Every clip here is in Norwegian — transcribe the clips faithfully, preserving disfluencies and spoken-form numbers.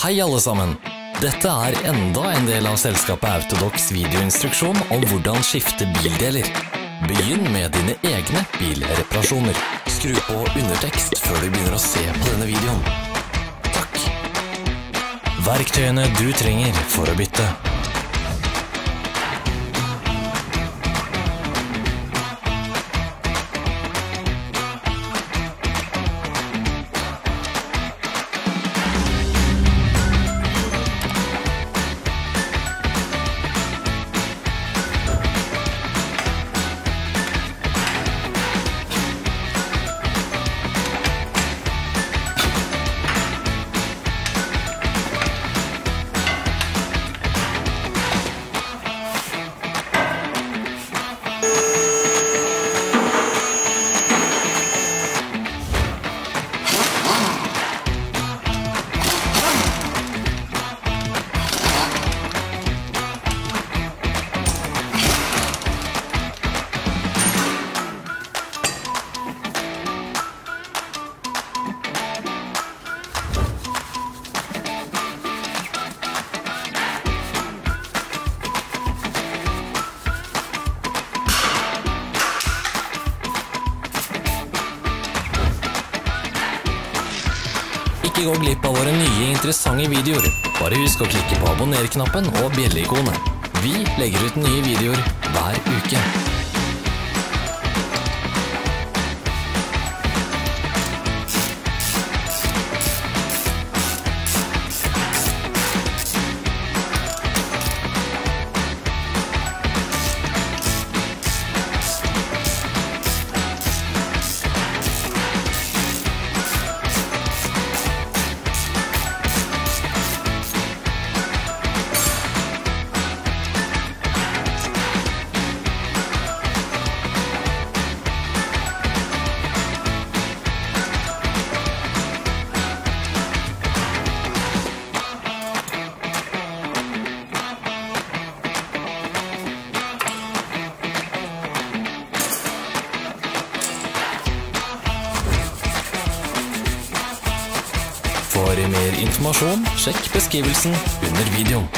Hei alle sammen! Dette er enda en del av selskapet Autodox videoinstruksjon om hvordan skifte bildeler. Begynn med dine egne bilreparasjoner. Skru på undertekst før du begynner å se på denne videoen. Takk! Verktøyene du trenger for å bytte. Ikke gå glipp av våre nye interessante videoer. Bare husk å klikke på abonner-knappen og bjelle-ikonet. Vi legger ut nye videoer hver uke. For mer informasjon, sjekk beskrivelsen under videoen.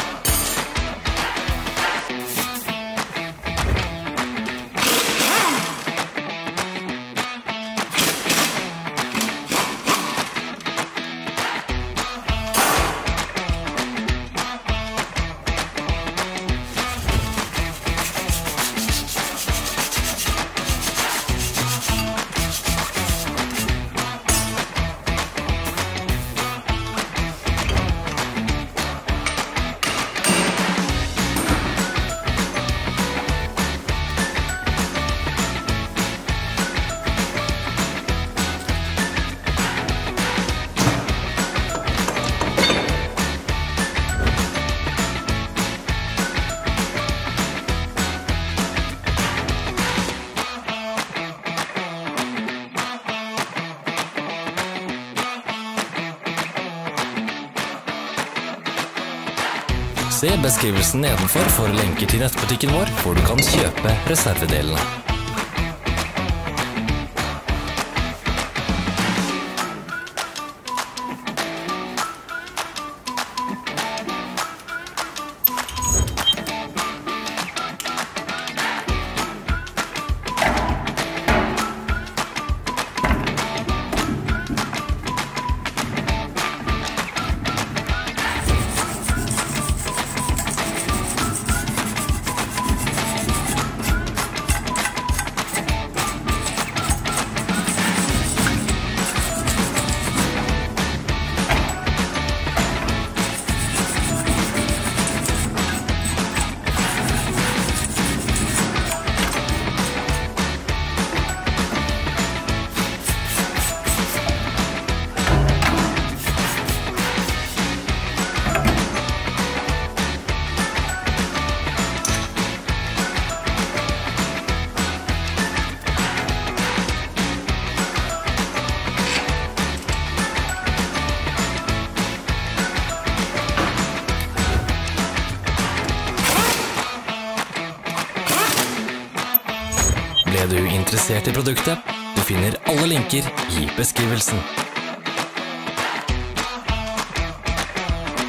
Se beskrivelsen nedenfor for lenker til nettbutikken vår, hvor du kan kjøpe reservedelene. Ble du interessert i produktet? Du finner alle linker i beskrivelsen.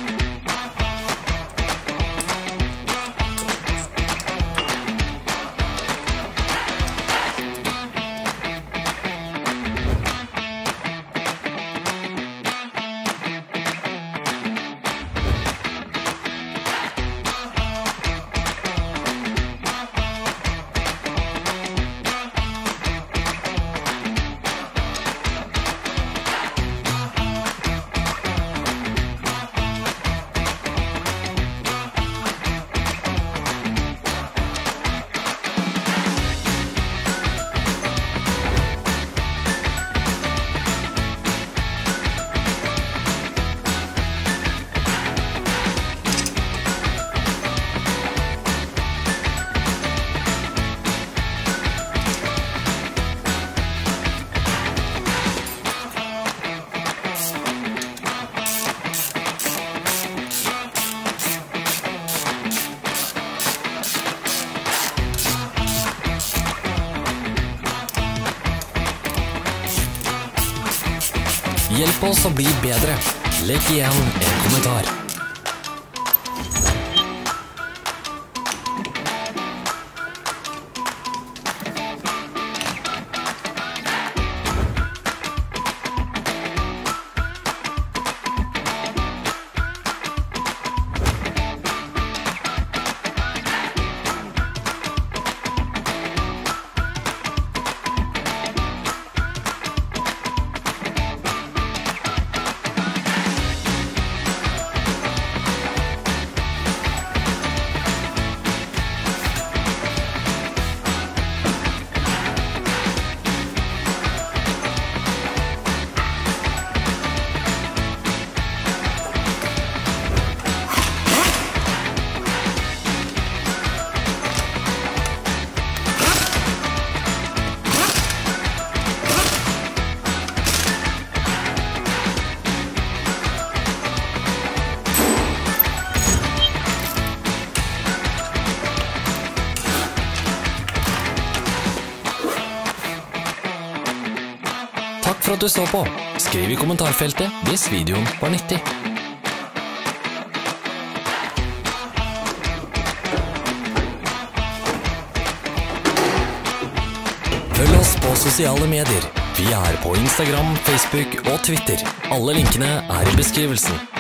Hjelp oss å bli bedre. Legg igjen en kommentar. Takk for at du så på. Skriv i kommentarfeltet hvis videoen var nyttig. Følg oss på sosiale medier. Vi er på Instagram, Facebook og Twitter. Alle linkene er i beskrivelsen.